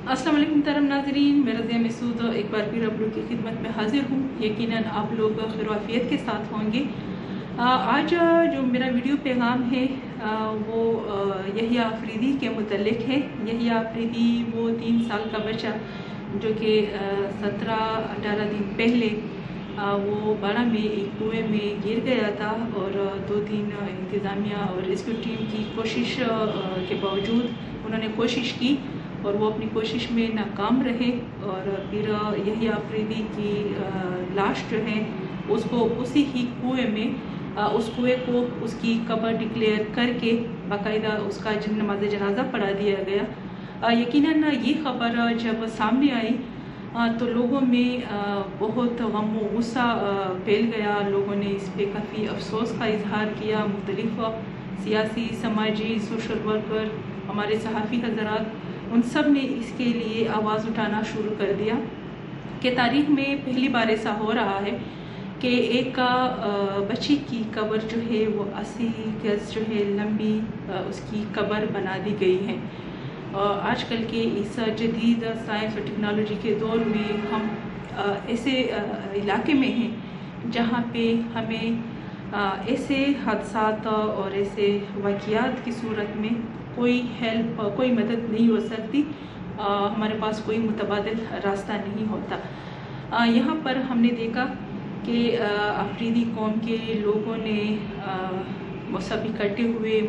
अस्सलाम वालेकुम तरम नाज़रीन, मैं रज़िया मसूद एक बार फिर आप लोग की खिदमत में हाजिर हूँ। यकीनन आप लोग खैर-ओ-आफ़ियत के साथ होंगे। आज जो मेरा वीडियो पैगाम है वो यहिया अफरीदी के मुतल्लिक़ है। यहिया अफरीदी वो 3 साल का बच्चा जो कि 17-18 दिन पहले वो बाड़ा में एक कुएँ में गिर गया था और 2 दिन इंतज़ामिया और रेस्क्यू टीम की कोशिश के बावजूद उन्होंने कोशिश की और वो अपनी कोशिश में नाकाम रहे और फिर यहिया अफरीदी की लाश जो है उसको उसी ही कुएँ में उस कुएँ को उसकी कब्र डिक्लेयर करके बाकायदा उसका नमाज जनाजा पढ़ा दिया गया। यकीनन ये खबर जब सामने आई तो लोगों में बहुत गम व गुस्सा फैल गया। लोगों ने इस पर काफ़ी अफसोस का इजहार किया। मुख्तलिफ सियासी, समाजी, सोशल वर्कर, हमारे सहाफ़ी हज़रात, उन सब ने इसके लिए आवाज़ उठाना शुरू कर दिया कि तारीख़ में पहली बार ऐसा हो रहा है कि एक बच्ची की कब्र जो है वो 80 गज़ जो है लंबी उसकी कब्र बना दी गई है। आजकल के इस जदीद साइंस और टेक्नोलॉजी के दौर में हम ऐसे इलाके में हैं जहाँ पे हमें ऐसे हादसात और ऐसे वाक़ियात की सूरत में कोई हेल्प, कोई मदद नहीं हो सकती। हमारे पास कोई मुतबादिल रास्ता नहीं होता। यहाँ पर हमने देखा कि अफरीदी कौम के लोगों ने वो सब इकट्ठे हुए,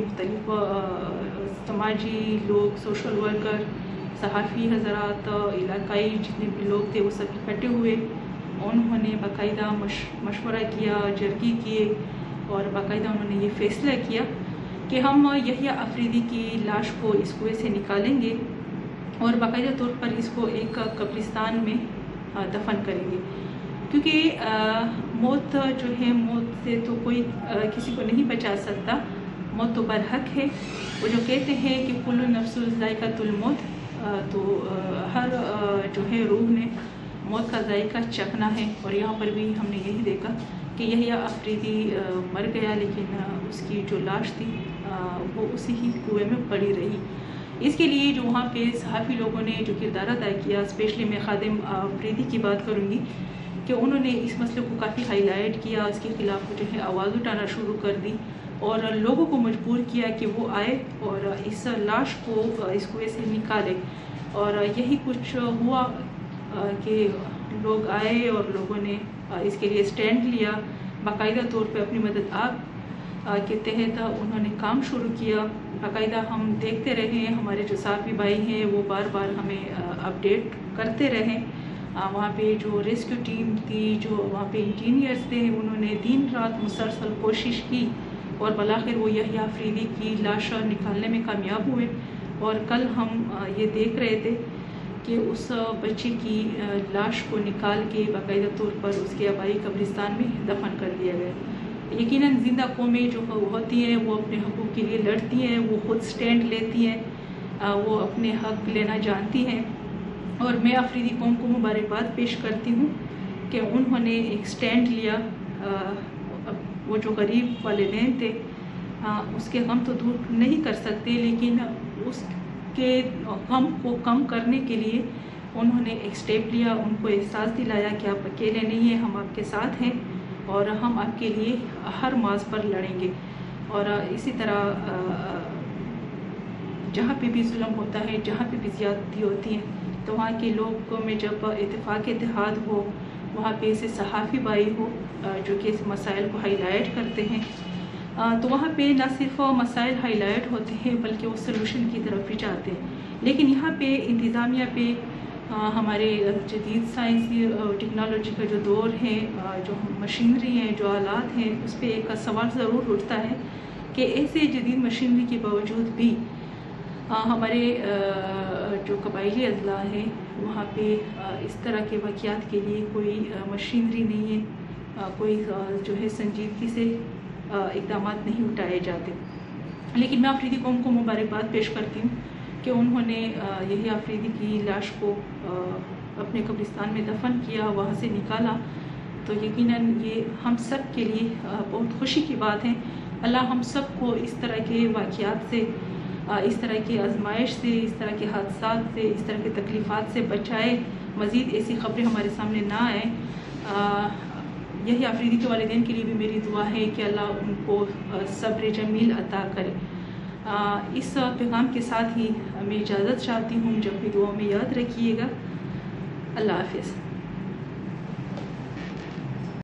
मुख्तलिफ समाजी लोग, सोशल वर्कर, सहाफ़ी हज़रात, इलाकाई जितने भी लोग थे वो सब इकट्ठे हुए। उन्होंने बाकायदा मशवरा किया, जर्गी किए और बाकायदा उन्होंने ये फ़ैसला किया कि हम यहिया अफरीदी की लाश को इस कुएँ से निकालेंगे और बाकायदा तौर पर इसको एक कब्रिस्तान में दफन करेंगे, क्योंकि मौत जो है, मौत से तो कोई किसी को नहीं बचा सकता। मौत तो बरहक है। वो जो कहते हैं कि कुल्लु नफ्सुन ज़ाइक़ातुल मौत, तो हर जो है रूह ने मौत का जायका चखना है। और यहाँ पर भी हमने यही देखा कि यहिया अफरीदी मर गया, लेकिन उसकी जो लाश थी वो उसी ही कुएँ में पड़ी रही। इसके लिए जो वहाँ पे सहाफ़ी लोगों ने जो किरदार अदा किया, स्पेशली मैं खादिम अफरीदी की बात करूँगी कि उन्होंने इस मसले को काफ़ी हाईलाइट किया, इसके ख़िलाफ़ जो है आवाज़ उठाना शुरू कर दी और लोगों को मजबूर किया कि वो आए और इस लाश को इस कुएँ से निकाले। और यही कुछ हुआ कि लोग आए और लोगों ने इसके लिए स्टैंड लिया। बाकायदा तौर पे अपनी मदद आप के तहत उन्होंने काम शुरू किया। बाकायदा हम देखते रहे, हमारे जो साफ़ी भाई हैं वो बार बार हमें अपडेट करते रहे। वहाँ पे जो रेस्क्यू टीम थी, जो वहाँ पे इंजीनियर्स थे, उन्होंने दिन रात मुसलसल कोशिश की और बलाखिर वो यहिया अफरीदी की लाश निकालने में कामयाब हुए। और कल हम ये देख रहे थे कि उस बच्चे की लाश को निकाल के बाकायदा तौर पर उसके आबाई कब्रिस्तान में दफन कर दिया गया। यकीनन ज़िंदा कौमें जो होती हैं वो अपने हक़ूक़ के लिए लड़ती हैं, वो ख़ुद स्टैंड लेती हैं, वो अपने हक़ लेना जानती हैं। और मैं अफरीदी कौम को मुबारकबाद पेश करती हूँ कि उन्होंने एक स्टैंड लिया। वो जो गरीब वालिदैन थे उसके गम तो दूर नहीं कर सकते, लेकिन उसके गम को कम करने के लिए उन्होंने एक स्टेप लिया, उनको एहसास दिलाया कि आप अकेले नहीं हैं, हम आपके साथ हैं और हम आपके लिए हर माज़ पर लड़ेंगे। और इसी तरह जहाँ पे भी जुल्म होता है, जहाँ पे भी ज़्यादती होती है, तो वहाँ के लोगों में जब इत्तेफाक हो, वहाँ पे ऐसे सहाफ़ी भाई हो जो कि इस मसाइल को हाईलाइट करते हैं, तो वहाँ पे न सिर्फ मसाइल हाईलाइट होते हैं बल्कि वो सलूशन की तरफ भी जाते हैं। लेकिन यहाँ पे इंतज़ामिया पे हमारे जदीद साइंसी टेक्नोलॉजी का जो दौर है, जो मशीनरी है, जो आलात हैं, उस पर एक सवाल ज़रूर उठता है कि ऐसे जदीद मशीनरी के बावजूद भी हमारे जो कबायली अज़ला हैं वहाँ पे इस तरह के वाक़ियात के लिए कोई मशीनरी नहीं है, कोई जो है संजीदगी से इक़दाम नहीं उठाए जाते। लेकिन मैं अफरीदी कौम को मुबारकबाद पेश करती हूँ कि उन्होंने यही अफरीदी की लाश को अपने कब्रिस्तान में दफन किया, वहाँ से निकाला। तो यकीनन ये हम सब के लिए बहुत खुशी की बात है। अल्लाह हम सब को इस तरह के वाक़ियात से اس طرح کی آزمائش سے، اس طرح کے حادثات سے، اس طرح کے تکلیفات سے بچائے، مزید ایسی خبریں ہمارے سامنے نہ آئیں۔ یہی آفریدی کے والدین کے لیے بھی میری دعا ہے کہ اللہ ان کو صبر جمیل عطا کرے۔ اس پیغام کے ساتھ ہی میں اجازت چاہتی ہوں، جب بھی دعا میں یاد رکھیے گا۔ اللہ حافظ۔